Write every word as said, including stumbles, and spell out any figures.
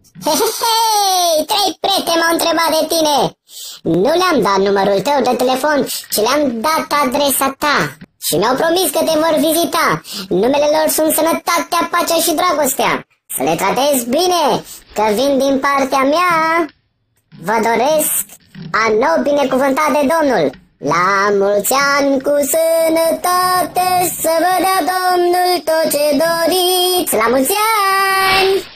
Hei, hei, trei prieteni m-au întrebat de tine. Nu le-am dat numărul tău de telefon, ci le-am dat adresa ta. Și mi-au promis că te vor vizita. Numele lor sunt Sănătatea, Pacea și Dragostea. Să le tratezi bine, că vin din partea mea. Vă doresc anul binecuvântat de Domnul. La mulți ani cu sănătate, să vă dea Domnul tot ce doriți. La mulți ani!